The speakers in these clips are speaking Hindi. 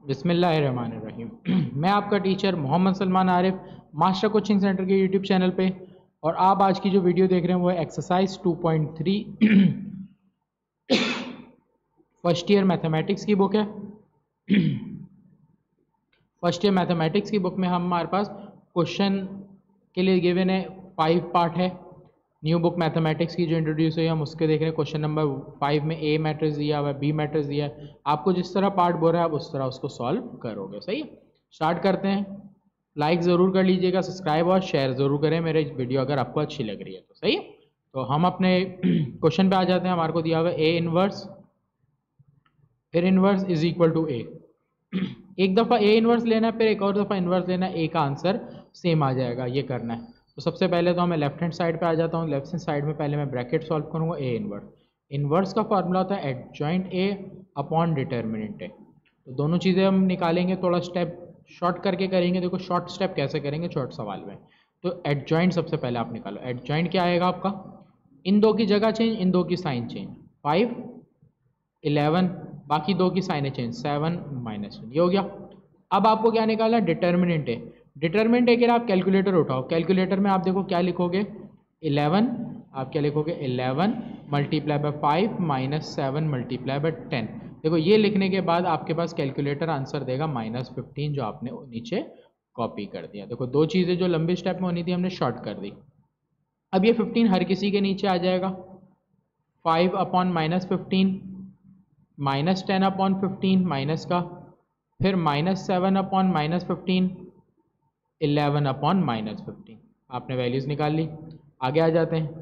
बिस्मिल्लाहिर्रहमानिर्रहीम। मैं आपका teacher Mohammad Salman Arif, master coaching centre के यूट्यूब चैनल पे। और आप आज की जो वीडियो देख रहे हैं वो है एक्सरसाइज 2.3 फर्स्ट ईयर मैथमेटिक्स की बुक है। फर्स्ट ईयर मैथमेटिक्स की बुक में हमारे पास क्वेश्चन के लिए गिवन है 5 पार्ट है। न्यू बुक मैथमेटिक्स की जो इंट्रोड्यूस हुई है हम उसके देख रहे हैं। क्वेश्चन नंबर 5 में ए मैट्रिक्स दिया हुआ है, बी मैट्रिक्स दिया है। आपको जिस तरह पार्ट बोल रहा है आप उस तरह उसको सॉल्व करोगे। सही है, स्टार्ट करते हैं। लाइक ज़रूर कर लीजिएगा, सब्सक्राइब और शेयर ज़रूर करें मेरे वीडियो अगर आपको अच्छी लग रही है तो। सही है, तो हम अपने क्वेश्चन पे आ जाते हैं। हमारे को दिया हुआ है ए इनवर्स, फिर inverse is equal to A. एक दफ़ा ए इनवर्स लेना है, फिर एक और दफ़ा इनवर्स लेना है, ए का आंसर सेम आ जाएगा। ये करना है तो सबसे पहले तो मैं लेफ्ट हैंड साइड पे आ जाता हूँ। लेफ्ट हैंड साइड में पहले मैं ब्रैकेट सॉल्व करूँगा। ए इनवर्स, इनवर्स का फॉर्मूला होता है adjoint A upon determinant A. तो दोनों चीज़ें हम निकालेंगे, थोड़ा स्टेप शॉर्ट करके करेंगे। देखो शॉर्ट स्टेप कैसे करेंगे शॉर्ट सवाल में। तो एडजॉइंट सबसे पहले आप निकालो। एडजॉइंट क्या आएगा आपका, इन दो की जगह चेंज, इन दो की साइन चेंज। 5 11, बाकी दो की साइनें चेंज, 7 -1, ये हो गया। अब आपको क्या निकालना है, डिटर्मिनेंट है। डिटर्मिनेंट है कि आप कैलकुलेटर उठाओ। कैलकुलेटर में आप देखो क्या लिखोगे, 11, आप क्या लिखोगे 11 मल्टीप्लाई बाय 5 -7 मल्टीप्लाई बाय 10। देखो ये लिखने के बाद आपके पास कैलकुलेटर आंसर देगा -15, जो आपने नीचे कॉपी कर दिया। देखो दो चीज़ें जो लंबी स्टेप में होनी थी हमने शॉर्ट कर दी। अब ये 15 हर किसी के नीचे आ जाएगा। 5 अपॉन -15 -10 अपॉन 15 माइनस का, फिर -7 अपॉन -15 11 अपॉन -15। आपने वैल्यूज निकाल ली। आगे आ जाते हैं।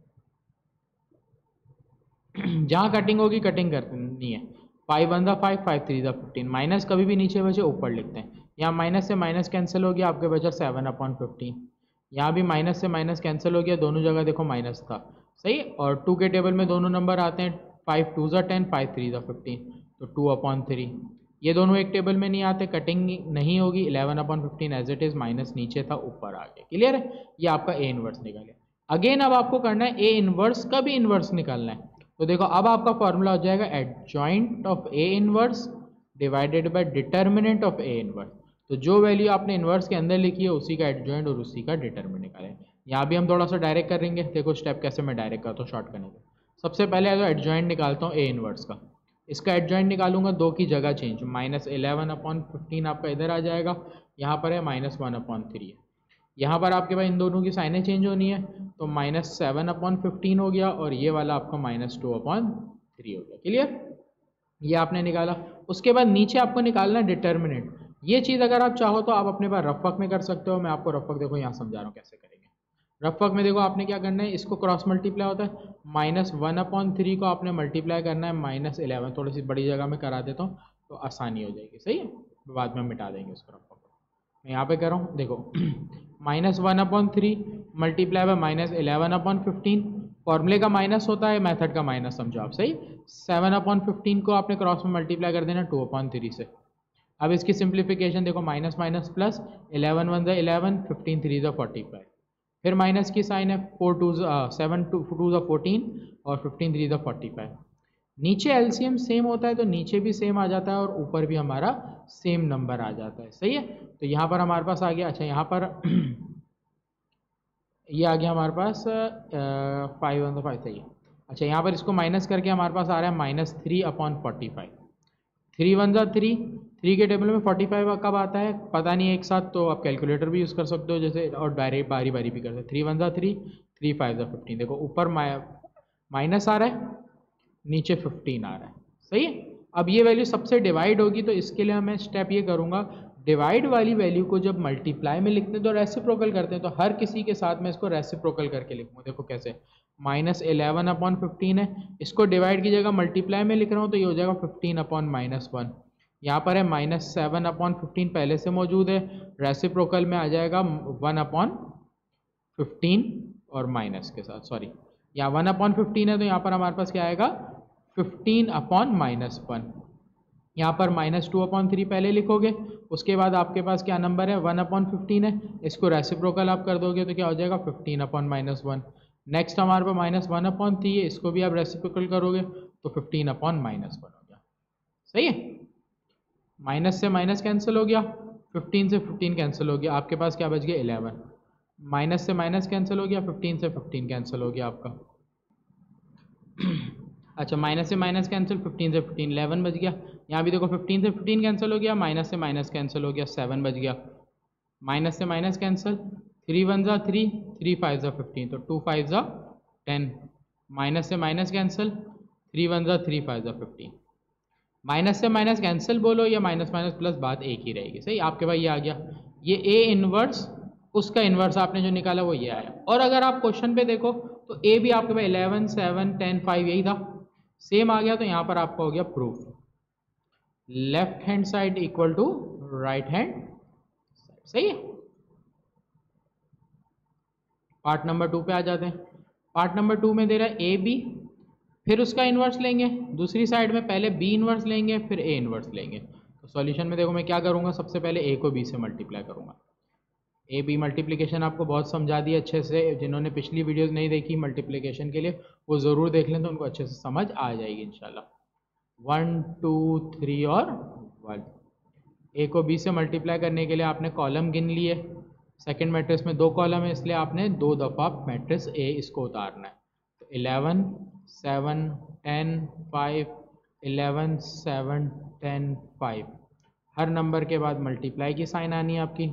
जहाँ कटिंग होगी कटिंग करनी है। 5 1 5, 5 3 15। माइनस कभी भी नीचे बचे ऊपर लिखते हैं। यहाँ माइनस से माइनस कैंसिल हो गया, आपके बचा 7 अपॉन 15। यहाँ भी माइनस से माइनस कैंसिल हो गया, दोनों जगह देखो माइनस था। सही, और 2 के टेबल में दोनों नंबर आते हैं। 5 2 10, 5 3 15, तो 2 अपॉन 3। ये दोनों एक टेबल में नहीं आते, कटिंग नहीं होगी। 11 upon 15 as it is, minus नीचे था ऊपर आ गया। क्लियर है, ये आपका ए इनवर्स निकाले। अगेन अब आपको करना है ए इनवर्स का भी इनवर्स निकालना है। तो देखो अब आपका फॉर्मूला हो जाएगा adjoint of A inverse divided by determinant of A inverse. तो जो वैल्यू आपने इनवर्स के अंदर लिखी है उसी का एडजॉइंट और उसी का डिटर्मिनेंट निकालें। यहाँ भी हम थोड़ा सा डायरेक्ट करेंगे। देखो स्टेप कैसे मैं डायरेक्ट करता हूँ शॉर्ट करने के। सबसे पहले अगर एडजॉइंट निकालता हूँ ए इनवर्स का, इसका एडजॉइंट निकालूंगा, दो की जगह चेंज। -11 अपॉन 15 आपका इधर आ जाएगा, यहाँ पर है -1 अपॉन 3 है। यहाँ पर आपके पास इन दोनों की साइनें चेंज होनी है, तो -7 अपॉन 15 हो गया, और ये वाला आपका -2 अपॉन 3 हो गया। क्लियर, ये आपने निकाला। उसके बाद नीचे आपको निकालना है डिटर्मिनेंट। ये चीज़ अगर आप चाहो तो आप अपने पास रफ वर्क में कर सकते हो। मैं आपको रफ वर्क देखो यहाँ समझा रहा हूँ कैसे करेंगे। रफ वर्क में देखो आपने क्या करना है, इसको क्रॉस मल्टीप्लाई होता है। -1 अपॉन 3 को आपने मल्टीप्लाई करना है -11। थोड़ी सी बड़ी जगह में करा देता हूँ तो आसानी हो जाएगी। सही है, बाद में मिटा देंगे उसको रफ वर्क। मैं यहाँ पे कर रहा हूँ, देखो -1 अपॉन 3 मल्टीप्लाई बाय -11 अपॉन 15। फॉर्मूले का माइनस होता है, मेथड का माइनस समझो आप। सही, 7 अपॉन 15 को आपने क्रॉस में मल्टीप्लाई कर देना 2 अपॉन 3 से। अब इसकी सिंप्लीफिकेशन देखो, माइनस माइनस प्लस, 11 1 11, 15 3 45। फिर माइनस की साइन है, 4 2 7 2 14 और 15 3 45। नीचे एलसीएम सेम होता है तो नीचे भी सेम आ जाता है और ऊपर भी हमारा सेम नंबर आ जाता है। सही है, तो यहाँ पर हमारे पास आ गया। अच्छा यहाँ पर ये आ गया हमारे पास 5 1 5। सही है। अच्छा यहाँ पर इसको माइनस करके हमारे पास आ रहा है -3 अपॉन 45। 3 1 3, 3 के टेबल में 45 कब आता है पता नहीं एक साथ, तो आप कैलकुलेटर भी यूज़ कर सकते हो जैसे, और डायरेक्ट बारी बारी भी कर सकते हो। 3 1 3, 3 5 15। देखो ऊपर माइनस आ रहा है, नीचे 15 आ रहा है। सही है, अब ये वैल्यू सबसे डिवाइड होगी, तो इसके लिए मैं स्टेप ये करूँगा, डिवाइड वाली वैल्यू को जब मल्टीप्लाई में लिखते हैं तो रेसिप्रोकल करते हैं, तो हर किसी के साथ मैं इसको रेसिप्रोकल करके लिखूँगा। देखो कैसे, -11 अपॉन 15 है, इसको डिवाइड की जगह मल्टीप्लाई में लिख रहा हूँ तो ये हो जाएगा 15 अपॉन -1। यहाँ पर है -7 अपॉन 15 पहले से मौजूद है, रेसिप्रोकल में आ जाएगा 1 अपॉन 15 और माइनस के साथ, सॉरी यहाँ 1 अपॉन 15 है तो यहाँ पर हमारे पास क्या आएगा 15 अपॉन -1। यहाँ पर -2 अपॉन 3 पहले लिखोगे, उसके बाद आपके पास क्या नंबर है 1 अपॉन 15 है, इसको रेसिप्रोकल आप कर दोगे तो क्या हो जाएगा 15 अपॉन -1। नेक्स्ट हमारे पास -1 अपॉन 3 है, इसको भी आप रेसिप्रोकल करोगे तो 15 अपॉन -1 हो गया। सही है, माइनस से माइनस कैंसिल हो गया, 15 से 15 कैंसिल हो गया, आपके पास क्या बच गया 11। माइनस से माइनस कैंसिल हो गया, 15 से 15 कैंसिल हो गया आपका। अच्छा, माइनस से माइनस कैंसिल, 15 से 15 11 बच गया। यहाँ भी देखो 15 से 15 कैंसिल हो गया, माइनस से माइनस कैंसिल हो गया, 7 बच गया। माइनस से माइनस कैंसिल, 3 1 ज़ा 3, 3 5 ज़ा 15, तो 2 5 ज़ा 10। माइनस से माइनस कैंसिल, 3 1 ज़ा 3 5 ज़ा 15। माइनस से माइनस कैंसिल बोलो या माइनस माइनस प्लस, बात एक ही रहेगी। सही, आपके पास ये आ गया, ये ए इनवर्स, उसका इनवर्स आपने जो निकाला वो ये आया। और अगर आप क्वेश्चन पे देखो तो ए भी आपके पास 11 7 10 5 यही था, सेम आ गया। तो यहाँ पर आपका हो गया proof, left hand side equal to right hand side. सही है। पार्ट नंबर 2 पे आ जाते हैं। पार्ट नंबर 2 में दे रहा है ए बी, फिर उसका इन्वर्स लेंगे दूसरी साइड में, पहले बी इन्वर्स लेंगे फिर ए इन्वर्स लेंगे। तो सॉल्यूशन में देखो मैं क्या करूँगा, सबसे पहले ए को बी से मल्टीप्लाई करूँगा। ए बी मल्टीप्लिकेशन आपको बहुत समझा दी अच्छे से, जिन्होंने पिछली वीडियोस नहीं देखी मल्टीप्लिकेशन के लिए वो ज़रूर देख लें, तो उनको अच्छे से समझ आ जाएगी इंशाल्लाह। 1 2 3 और 1। ए को बी से मल्टीप्लाई करने के लिए आपने कॉलम गिन लिए, सेकंड मैट्रिक्स में 2 कॉलम है इसलिए आपने 2 दफ़ा मैट्रिक्स ए इसको उतारना है। तो 11 7 10 5, 11 7 10 5, हर नंबर के बाद मल्टीप्लाई की साइन आनी है आपकी।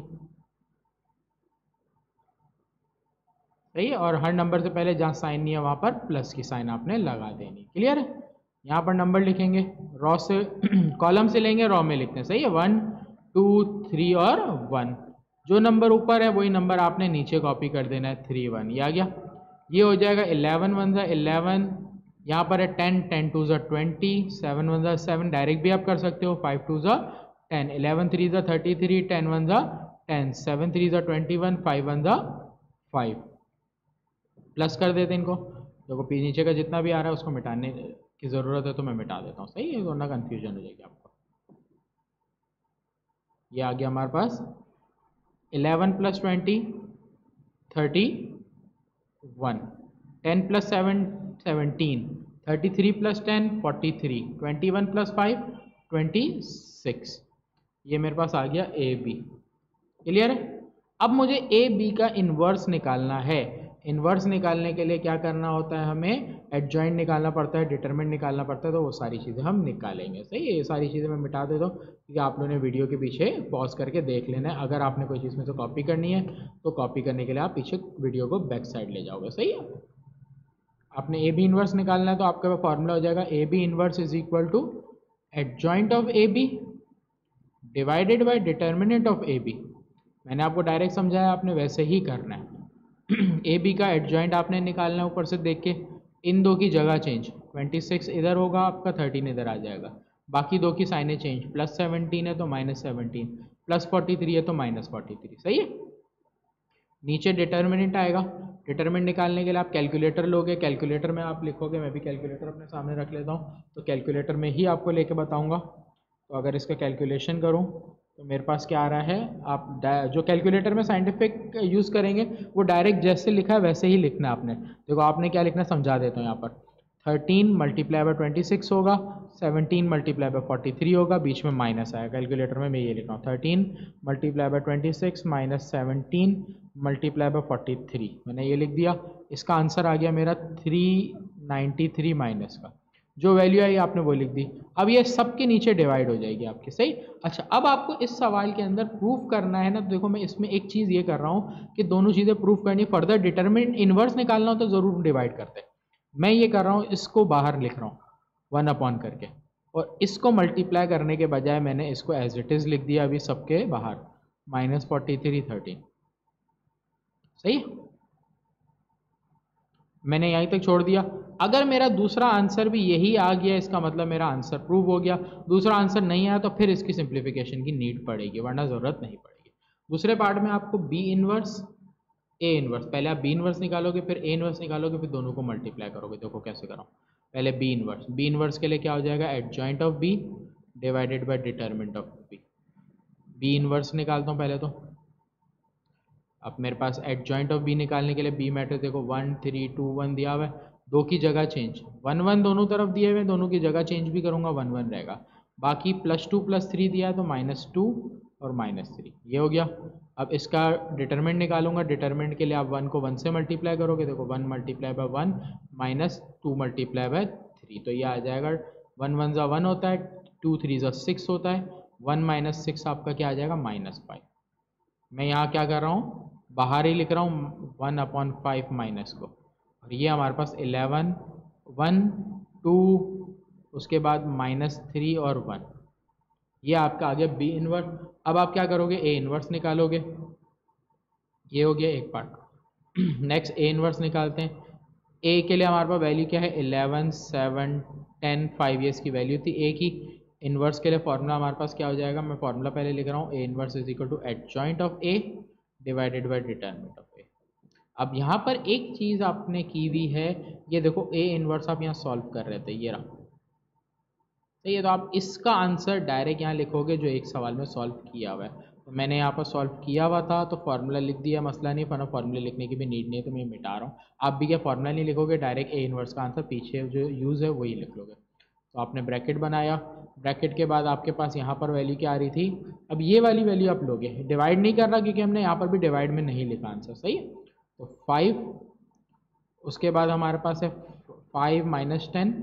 सही है, और हर नंबर से पहले जहाँ साइन नहीं है वहाँ पर प्लस की साइन आपने लगा देनी। क्लियर है। यहाँ पर नंबर लिखेंगे रॉ से कॉलम से लेंगे, रॉ में लिखते हैं। सही है, 1 2 3 और 1, जो नंबर ऊपर है वही नंबर आपने नीचे कॉपी कर देना है। 3 1 ये आ गया। ये हो जाएगा 11 1 ज़ा 11, यहाँ पर है 10 10 2 ज़ा 20, 7 1 ज़ा 7, डायरेक्ट भी आप कर सकते हो, 5 2 ज़ा 10, 11 3 ज़ा 33, 10 1 ज़ा 10, 7 3 ज़ा 21, 5 1 ज़ा 5। प्लस कर देते हैं इनको, देखो पी नीचे का जितना भी आ रहा है उसको मिटाने की ज़रूरत है तो मैं मिटा देता हूँ। सही है, वरना कन्फ्यूजन हो जाएगी आपको। ये आ गया हमारे पास 11 + 20 31, 10 + 7 17, 33 + 10 43, 21 + 5 26। ये मेरे पास आ गया ए बी। क्लियर है। अब मुझे ए बी का इन्वर्स निकालना है। इन्वर्स निकालने के लिए क्या करना होता है, हमें एडजॉइंट निकालना पड़ता है, डिटरमिनेंट निकालना पड़ता है, तो वो सारी चीज़ें हम निकालेंगे। सही है, ये सारी चीज़ें मैं मिटा देता हूँ क्योंकि आप लोगों ने वीडियो के पीछे पॉज करके देख लेना है। अगर आपने कोई चीज़ में से कॉपी करनी है तो कॉपी करने के लिए आप पीछे वीडियो को बैक साइड ले जाओगे। सही है। आपने ए बी इन्वर्स निकालना है तो आपका फॉर्मूला हो जाएगा A B inverse is equal to adjoint of A B divided by determinant of A B. मैंने आपको डायरेक्ट समझाया, आपने वैसे ही करना है। ए बी का एडजॉइंट आपने निकालना है ऊपर से देख के, इन दो की जगह चेंज, 26 इधर होगा आपका, 13 इधर आ जाएगा, बाकी दो की साइनें चेंज, +17 है तो -17, +43 है तो -43। सही है। नीचे डिटर्मिनेंट आएगा, डिटर्मिनेंट निकालने के लिए आप कैलकुलेटर लोगे, कैलकुलेटर में आप लिखोगे, मैं भी कैलकुलेटर अपने सामने रख लेता हूँ, तो कैलकुलेटर में ही आपको लेके बताऊँगा। तो अगर इसका कैलकुलेशन करूँ तो मेरे पास क्या आ रहा है, आप जो कैलकुलेटर में साइंटिफिक यूज़ करेंगे वो डायरेक्ट जैसे लिखा है वैसे ही लिखना है आपने। देखो आपने क्या लिखना समझा देता हूँ। यहाँ पर 13 × 26 होगा, 17 × 43 होगा, बीच में माइनस आया। कैलकुलेटर में मैं ये लिख रहा हूँ 13 × 26 - 17 × 43, मैंने ये लिख दिया। इसका आंसर आ गया मेरा 393 माइनस का, जो वैल्यू आई आपने वो लिख दी। अब ये सब के नीचे डिवाइड हो जाएगी आपकी। सही। अच्छा, अब आपको इस सवाल के अंदर प्रूफ करना है ना, तो देखो मैं इसमें एक चीज़ ये कर रहा हूँ कि दोनों चीज़ें प्रूफ करनी, फर्दर डिटरमिनेंट इन्वर्स निकालना हो तो ज़रूर डिवाइड करते हैं। मैं ये कर रहा हूँ, इसको बाहर लिख रहा हूँ 1 करके, और इसको मल्टीप्लाई करने के बजाय मैंने इसको एज इट इज़ लिख दिया अभी सबके बाहर, -43 13। सही, मैंने यहीं तक छोड़ दिया। अगर मेरा दूसरा आंसर भी यही आ गया, इसका मतलब मेरा आंसर प्रूव हो गया। दूसरा आंसर नहीं आया तो फिर इसकी सिंप्लीफिकेशन की नीड पड़ेगी, वरना ज़रूरत नहीं पड़ेगी। दूसरे पार्ट में आपको बी इन्वर्स ए इन्वर्स, पहले आप बी इन्वर्स निकालोगे फिर ए इन्वर्स निकालोगे, फिर दोनों को मल्टीप्लाई करोगे। देखो कैसे कराऊँ, पहले बी इन्वर्स, बी इन्वर्स के लिए क्या हो जाएगा, adjoint of B divided by determinant of B. B inverse निकालता हूँ पहले तो। अब मेरे पास एडजॉइंट ऑफ बी निकालने के लिए बी मैट्रिक्स देखो 1 3 2 1 दिया हुआ है, दो की जगह चेंज, 1 1 दोनों तरफ दिए हुए, दोनों की जगह चेंज भी करूँगा 1 1 रहेगा। बाकी +2 + 3 दिया है तो -2 और -3 ये हो गया। अब इसका डिटरमिनेंट निकालूंगा। डिटरमिनेंट के लिए आप 1 को 1 से मल्टीप्लाई करोगे, देखो 1 × 1 -2 × 3, तो ये आ जाएगा 1 1 ज़ा 1 होता है, 2 3 ज़ा 6 होता है, 1 - 6 आपका क्या आ जाएगा -5। मैं यहाँ क्या कर रहा हूँ, बाहर ही लिख रहा हूँ 1/5 माइनस को, और ये हमारे पास 11 1 2 उसके बाद -3 और 1, ये आपका आ गया बी इनवर्स। अब आप क्या करोगे, ए इनवर्स निकालोगे। ये हो गया एक पार्ट। नेक्स्ट ए इनवर्स निकालते हैं। ए के लिए हमारे पास वैल्यू क्या है, 11 7 10 5 ये इसकी वैल्यू थी ए की। इनवर्स के लिए फॉर्मूला हमारे पास क्या हो जाएगा, मैं फॉर्मूला पहले लिख रहा हूँ, A inverse is equal to adjoint of A divided by determinant of A. अब यहाँ पर एक चीज़ आपने की हुई है, ये देखो ए इनवर्स आप यहाँ सॉल्व कर रहे थे, ये रहा सही है। तो आप इसका आंसर डायरेक्ट यहाँ लिखोगे जो एक सवाल में सॉल्व किया हुआ है। तो मैंने यहाँ पर सॉल्व किया हुआ था तो फार्मूला लिख दिया, मसला नहीं, वरना फार्मूला लिखने की भी नीड नहीं है, तो मैं मिटा रहा हूँ। आप भी क्या फार्मूला नहीं लिखोगे, डायरेक्ट ए इनवर्स का आंसर पीछे जो यूज़ है वही लिख लोगे। तो आपने ब्रैकेट बनाया, ब्रैकेट के बाद आपके पास यहाँ पर वैल्यू क्या आ रही थी, अब ये वाली वैल्यू आप लोगे। डिवाइड नहीं कर रहा क्योंकि हमने यहाँ पर भी डिवाइड में नहीं लिखा आंसर, सही है। तो 5, उसके बाद हमारे पास है 5 - 10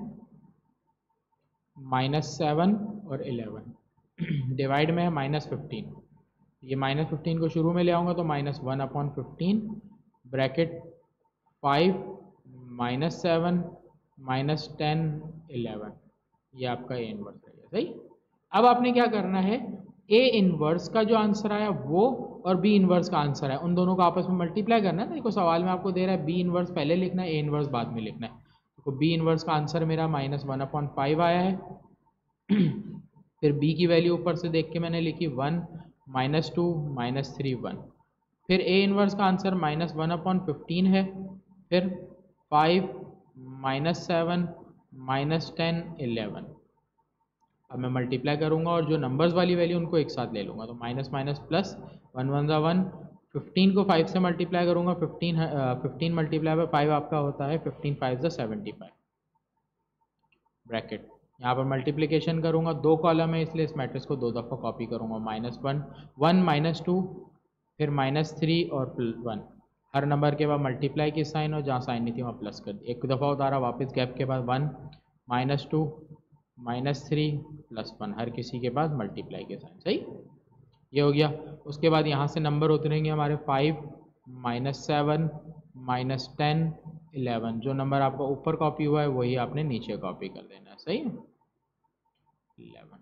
-7 और 11 डिवाइड में है -15। ये -15 को शुरू में ले आऊँगा तो -1/15 ब्रैकेट 5 -7 -10 11, ये आपका ए इनवर्स है, सही। अब आपने क्या करना है, ए इनवर्स का जो आंसर आया वो और बी इनवर्स का आंसर है, उन दोनों को आपस में मल्टीप्लाई करना है। देखो सवाल में आपको दे रहा है बी इनवर्स पहले लिखना है, ए इनवर्स बाद में लिखना है। तो बी इनवर्स का आंसर मेरा -1/5 आया है। फिर b की वैल्यू ऊपर से देख के मैंने लिखी 1 -2 -3 1। फिर a इनवर्स का आंसर -1/15 है। फिर 5 -7 -10 11। अब मैं मल्टीप्लाई करूंगा और जो नंबर्स वाली वैल्यू उनको एक साथ ले लूँगा, तो माइनस माइनस प्लस 1 1 ज़ा 1। 15 को 5 से मल्टीप्लाई करूँगा, 15 मल्टीप्लाई बाय 5 आपका होता है 15 5 ज़ा 75 ब्रैकेट। यहाँ पर मल्टीप्लिकेशन करूँगा, 2 कॉलम है इसलिए इस मैट्रिक्स को 2 दफ़ा कॉपी करूँगा। -1 1 -2 फिर -3 और 1। हर नंबर के बाद मल्टीप्लाई की साइन और जहाँ साइन नहीं थी वहाँ प्लस कर दी। एक दफ़ा उतारा, वापस गैप के बाद 1 -2 -3 +1, हर किसी के बाद मल्टीप्लाई के साइन, सही ये हो गया। उसके बाद यहाँ से नंबर उतरेंगे हमारे 5 -7 -10 11। जो नंबर आपका ऊपर कॉपी हुआ है वही आपने नीचे कॉपी कर देना है, सही है 11,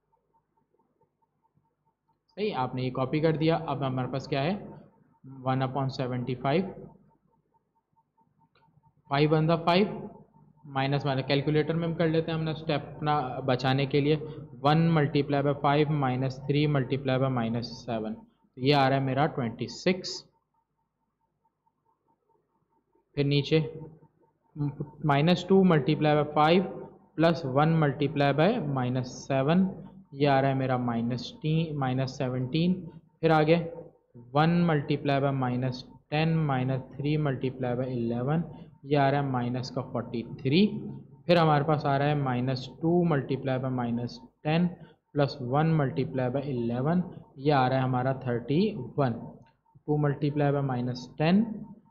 सही। आपने ये कॉपी कर दिया। अब हमारे पास क्या है 1/75 5 1 ज़ा 5 माइनस वाला कैलकुलेटर में हम कर लेते हैं हमने स्टेप अपना बचाने के लिए। 1 मल्टीप्लाई बाय 5 -3 मल्टीप्लाई बाय -7, तो ये आ रहा है मेरा 26। फिर नीचे -2 मल्टीप्लाई बाय 5 +1 मल्टीप्लाई बाय -7, ये आ रहा है मेरा -17। फिर आगे 1 मल्टीप्लाई बाय -10 -3 मल्टीप्लाई बाय 11, ये आ रहा है -43। फिर हमारे पास आ रहा है -2 मल्टीप्लाई बाय -10 +1 मल्टीप्लाई बाय 11, ये आ रहा है हमारा 31। 2 मल्टीप्लाई बाय -10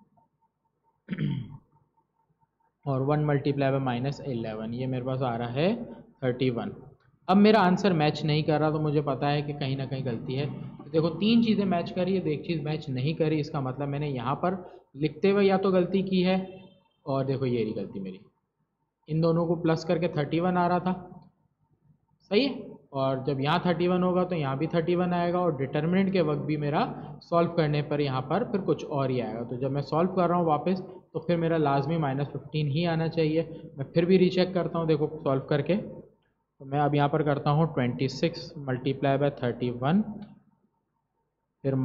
और 1 मल्टीप्लाई बाय -11, ये मेरे पास आ रहा है 31। अब मेरा आंसर मैच नहीं कर रहा तो मुझे पता है कि कहीं ना कहीं गलती है। तो देखो 3 चीज़ें मैच करी है, तो एक चीज़ मैच नहीं करी, इसका मतलब मैंने यहाँ पर लिखते हुए या तो गलती की है, और देखो ये रही गलती मेरी, इन दोनों को प्लस करके 31 आ रहा था, सही है। और जब यहाँ 31 होगा तो यहाँ भी 31 आएगा, और डिटर्मिनेंट के वक्त भी मेरा सॉल्व करने पर यहाँ पर फिर कुछ और ही आएगा। तो जब मैं सॉल्व कर रहा हूँ वापस, तो फिर मेरा लाजमी -15 ही आना चाहिए। मैं फिर भी रीचेक करता हूँ, देखो सॉल्व करके। तो मैं अब यहाँ पर करता हूँ 26 मल्टीप्लाई बाय 31, फिर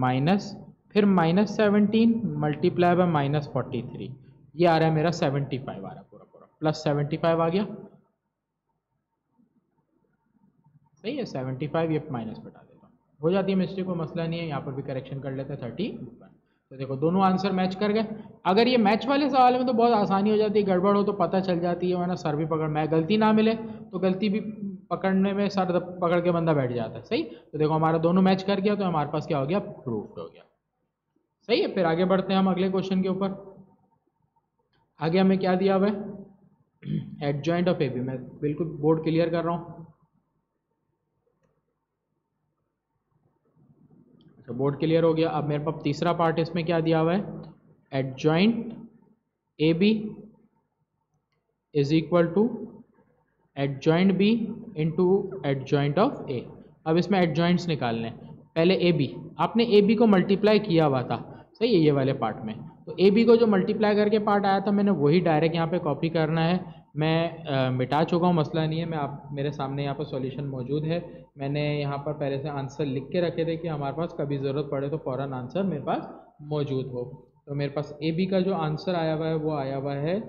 -17 मल्टीप्लाई बाय -43, ये आ रहा है मेरा 75 आ रहा है पूरा +75 आ गया, सही है 75। ये माइनस बटा देता हूँ, हो जाती है मिस्टेक, कोई मसला नहीं है। यहाँ पर भी करेक्शन कर लेते हैं 31। तो देखो दोनों आंसर मैच कर गए। अगर ये मैच वाले सवाल में तो बहुत आसानी हो जाती है, गड़बड़ हो तो पता चल जाती है, वरना सर भी पकड़ में गलती ना मिले तो गलती भी पकड़ने में सर पकड़ के बंदा बैठ जाता है। सही, तो देखो हमारा दोनों मैच कर गया तो हमारे पास क्या हो गया, प्रूफ हो गया। सही है, फिर आगे बढ़ते हैं हम अगले क्वेश्चन के ऊपर। आगे हमें क्या दिया हुआ है, एडजॉइंट ऑफ ए बी। मैं बिल्कुल बोर्ड क्लियर कर रहा हूँ। अच्छा, बोर्ड क्लियर हो गया। अब मेरे पास तीसरा पार्ट इसमें क्या दिया हुआ है, adjoint A B is equal to adjoint B into adjoint of A. अब इसमें एडजॉइंट्स निकालने हैं। पहले ए बी, आपने ए बी को मल्टीप्लाई किया हुआ था, सही है, ये वाले पार्ट में। तो ए बी को जो मल्टीप्लाई करके पार्ट आया था, मैंने वही डायरेक्ट यहाँ पे कॉपी करना है। मैं मिटा चुका हूँ, मसला नहीं है। मैं आप मेरे सामने यहाँ पर सॉल्यूशन मौजूद है। मैंने यहाँ पर पहले से आंसर लिख के रखे थे कि हमारे पास कभी ज़रूरत पड़े तो फ़ौरन आंसर मेरे पास मौजूद हो। तो मेरे पास ए बी का जो आंसर आया हुआ है वो आया हुआ है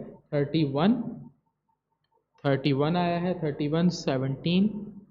31 आया है, 31, 17,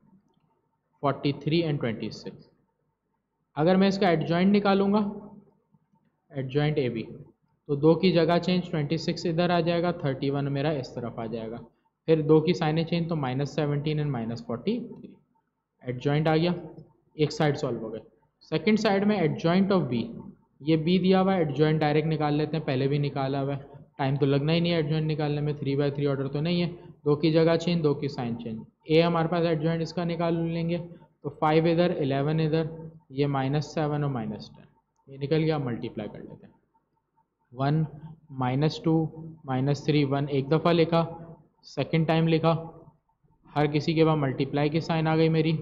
43 एंड 26। अगर मैं इसका एडजॉइंट निकालूंगा, एडजॉइंट ए बी, तो 2 की जगह चेंज, 26 इधर आ जाएगा, 31 मेरा इस तरफ आ जाएगा। फिर 2 की साइनें चेंज तो -17 एंड -43। एडजॉइंट आ गया, एक साइड सॉल्व हो गए। सेकंड साइड में एडजॉइंट ऑफ बी, ये बी दिया हुआ है, एडजॉइंट डायरेक्ट निकाल लेते हैं, पहले भी निकाला हुआ है, टाइम तो लगना ही नहीं है एडजॉइंट निकालने में, 3/3 ऑर्डर तो नहीं है। 2 की जगह चेंज, 2 की साइन चेंज। ए हमारे पास एडजॉइंट इसका निकाल लेंगे, तो 5 इधर, 11 इधर, ये -7 और -10, ये निकल गया। मल्टीप्लाई कर लेते हैं, 1, -2, -3, 1 एक दफ़ा लिखा, सेकेंड टाइम लिखा, हर किसी के बाद मल्टीप्लाई की साइन आ गई मेरी,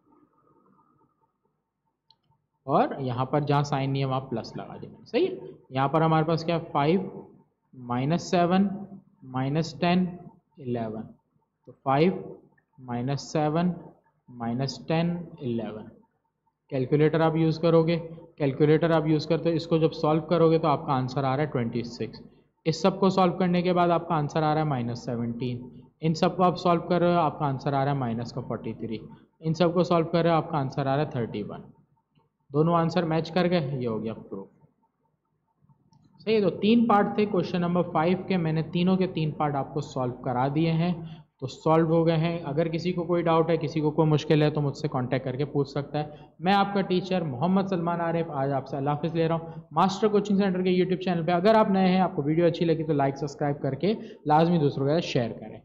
और यहाँ पर जहाँ साइन नहीं है वहाँ प्लस लगा देना। सही है, यहाँ पर हमारे पास क्या है, 5, -7, -10, 11, तो 5, -7, -10, 11। कैलकुलेटर आप यूज़ करोगे, कैलकुलेटर आप यूज़ करते हो, इसको जब सॉल्व करोगे तो आपका आंसर आ रहा है 26। इस सब को सॉल्व करने के बाद आपका आंसर आ रहा है -17। इन सब को आप सॉल्व कर रहे हो, आपका आंसर आ रहा है -43। इन सब को सॉल्व कर रहे हो, आपका आंसर आ रहा है 31। दोनों आंसर मैच कर गए, ये हो गया प्रूफ। सही है, तो 3 पार्ट थे क्वेश्चन नंबर 5 के, मैंने तीनों के 3 पार्ट आपको सॉल्व करा दिए हैं, तो सॉल्व हो गए हैं। अगर किसी को कोई डाउट है, किसी को कोई मुश्किल है, तो मुझसे कांटेक्ट करके पूछ सकता है। मैं आपका टीचर मोहम्मद सलमान आरिफ आज आपसे अल्लाह हाफ़िज़ ले रहा हूँ मास्टर कोचिंग सेंटर के यूट्यूब चैनल पे। अगर आप नए हैं, आपको वीडियो अच्छी लगी तो लाइक सब्सक्राइब करके लाजमी दूसरों के साथ शेयर करें।